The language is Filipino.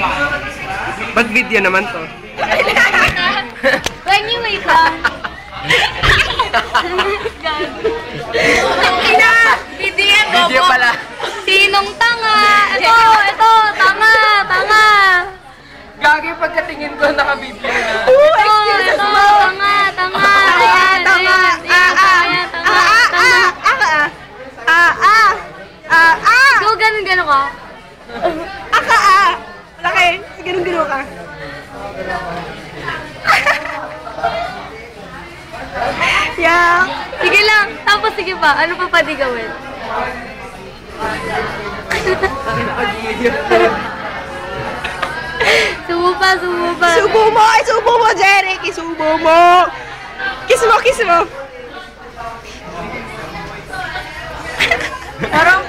Ba't video naman to? When you wait lang. Video pala. Sinong tanga? Ito, tanga. Gagi pagkatingin ko naka-video na. Ito, tanga. Ayan, tanga. Go, ganun ka. Laki, ganun ka. Yeah. Sige lang. Tapos sige pa. Ano pa pwede gawin? Subo pa. Subo mo, Jeric. Isubo mo. Kiss mo. Parang